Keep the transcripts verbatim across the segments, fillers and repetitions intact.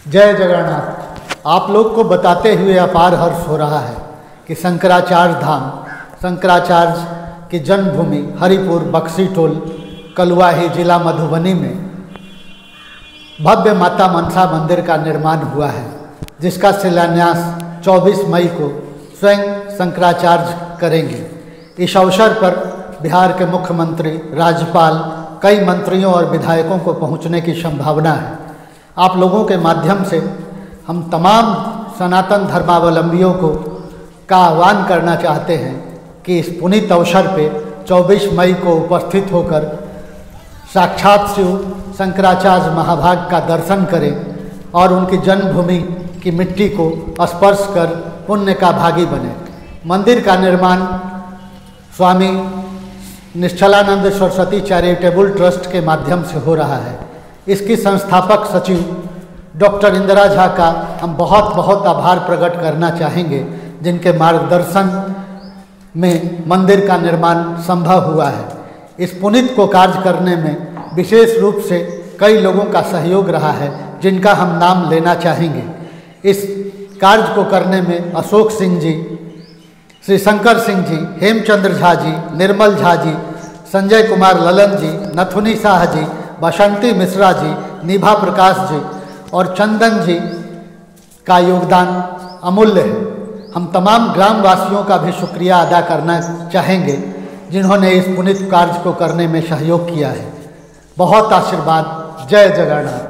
जय जगन्नाथ। आप लोग को बताते हुए अपार हर्ष हो रहा है कि शंकराचार्य धाम, शंकराचार्य की जन्मभूमि हरिपुर बक्सी टोल कलुआही जिला मधुबनी में भव्य माता मनसा मंदिर का निर्माण हुआ है, जिसका शिलान्यास चौबीस मई को स्वयं शंकराचार्य करेंगे। इस अवसर पर बिहार के मुख्यमंत्री, राज्यपाल, कई मंत्रियों और विधायकों को पहुंचने की संभावना है। आप लोगों के माध्यम से हम तमाम सनातन धर्मावलंबियों को का आह्वान करना चाहते हैं कि इस पुनीत अवसर पे चौबीस मई को उपस्थित होकर साक्षात शिव शंकराचार्य महाभाग का दर्शन करें और उनकी जन्मभूमि की मिट्टी को स्पर्श कर पुण्य का भागी बने। मंदिर का निर्माण स्वामी निश्चलानंद सरस्वती चैरिटेबल ट्रस्ट के माध्यम से हो रहा है। इसकी संस्थापक सचिव डॉक्टर इंदिरा झा का हम बहुत बहुत आभार प्रकट करना चाहेंगे, जिनके मार्गदर्शन में मंदिर का निर्माण संभव हुआ है। इस पुनीत को कार्य करने में विशेष रूप से कई लोगों का सहयोग रहा है, जिनका हम नाम लेना चाहेंगे। इस कार्य को करने में अशोक सिंह जी, श्री शंकर सिंह जी, हेमचंद्र झा जी, निर्मल झा जी, संजय कुमार ललन जी, नथुनी शाह जी, बसंती मिश्रा जी, निभा प्रकाश जी और चंदन जी का योगदान अमूल्य है। हम तमाम ग्रामवासियों का भी शुक्रिया अदा करना चाहेंगे, जिन्होंने इस पुनीत कार्य को करने में सहयोग किया है। बहुत आशीर्वाद। जय जगन्नाथ।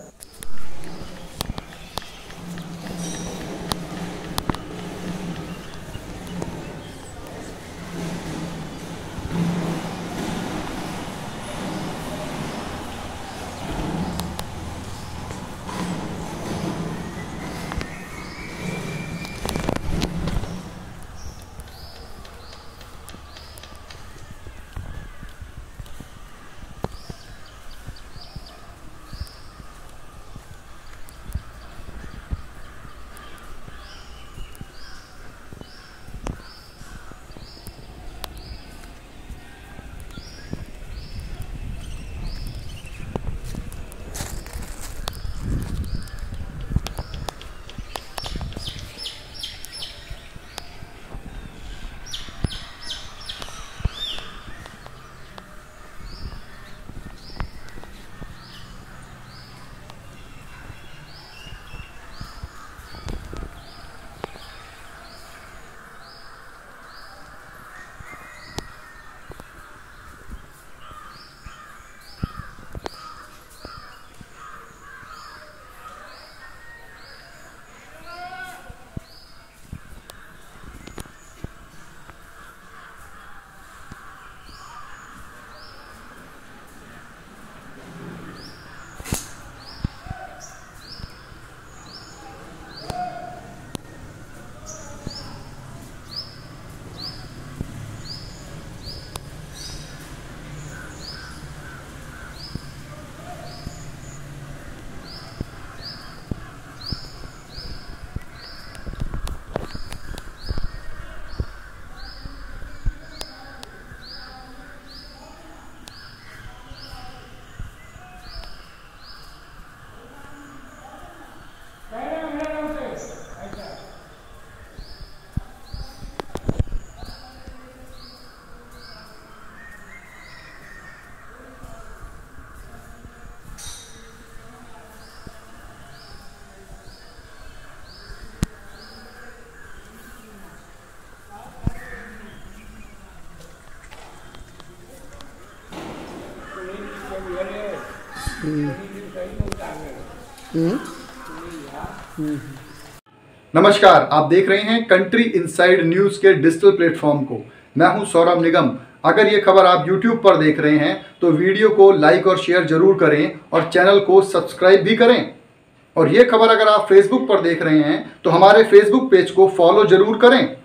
नमस्कार, आप देख रहे हैं कंट्री इनसाइड न्यूज के डिजिटल प्लेटफॉर्म को। मैं हूं सौरभ निगम। अगर ये खबर आप यूट्यूब पर देख रहे हैं तो वीडियो को लाइक और शेयर जरूर करें और चैनल को सब्सक्राइब भी करें। और ये खबर अगर आप फेसबुक पर देख रहे हैं तो हमारे फेसबुक पेज को फॉलो जरूर करें।